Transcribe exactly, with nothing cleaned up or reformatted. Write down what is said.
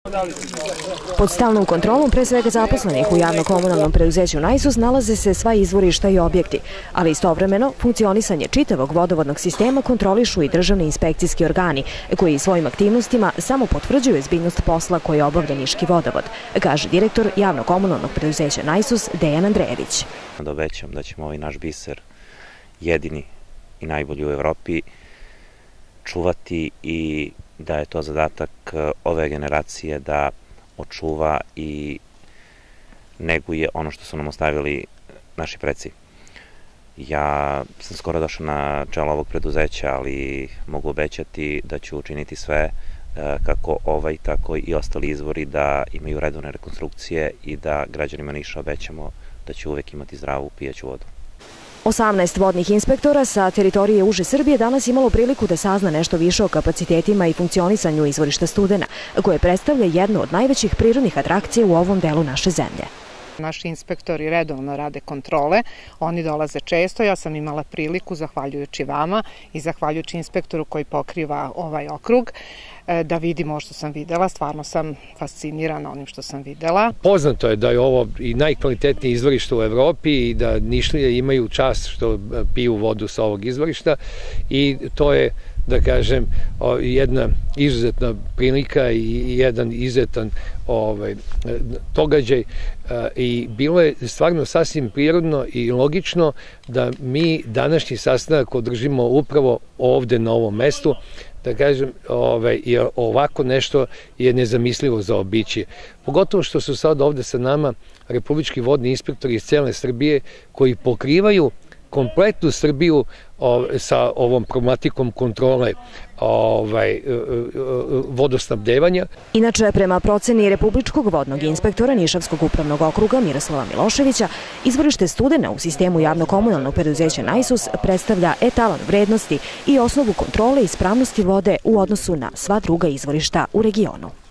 Pod stalnom kontrolom pre svega zaposlenih u javno-komunalnom preduzeću Najsus nalaze se sva izvorišta i objekti, ali istovremeno funkcionisanje čitavog vodovodnog sistema kontrolišu i državni inspekcijski organi, koji svojim aktivnostima samo potvrđuju ozbiljnost posla koji obavlja Niški vodovod, kaže direktor javno-komunalnog preduzeća Najsus Dejan Andrejević. Da obećam da ćemo ovaj naš biser, jedini i najbolji u Evropi, čuvati i da je to zadatak ove generacije da očuva i neguje ono što su nam ostavili naši preci. Ja sam skoro došao na čelo ovog preduzeća, ali mogu obećati da ću učiniti sve kako ovaj, tako i ostali izvori da imaju redovne rekonstrukcije i da građanima Niša obećamo da će uvek imati zdravu pijaću vodu. osamnaest vodnih inspektora sa teritorije uže Srbije danas imalo priliku da sazna nešto više o kapacitetima i funkcionisanju izvorišta Studena, koje predstavlja jednu od najvećih prirodnih atrakcija u ovom delu naše zemlje. Naši inspektori redovno rade kontrole, oni dolaze često, ja sam imala priliku, zahvaljujući vama i zahvaljujući inspektoru koji pokriva ovaj okrug, da vidim ovo što sam videla, stvarno sam fascinirana onim što sam videla. Poznato je da je ovo i najkvalitetnije izvorište u Evropi i da Nišlije imaju čast što piju vodu sa ovog izvorišta i to je, da kažem, jedna izuzetna prilika i jedan izuzetan ovaj, događaj i bilo je stvarno sasvim prirodno i logično da mi današnji sastanak održimo upravo ovde na ovom mestu, da kažem, ovaj, jer ovako nešto je nezamislivo za obići. Pogotovo što su sad ovde sa nama republički vodni inspektori iz cele Srbije koji pokrivaju kompletnu Srbiju sa ovom problematikom kontrole ovaj, vodosnabdevanja. Inače, prema proceni republičkog vodnog inspektora Nišavskog upravnog okruga Miroslava Miloševića, izvorište Studena u sistemu javno-komunalnog preduzeća Najsus predstavlja etalan vrednosti i osnovu kontrole ispravnosti vode u odnosu na sva druga izvorišta u regionu.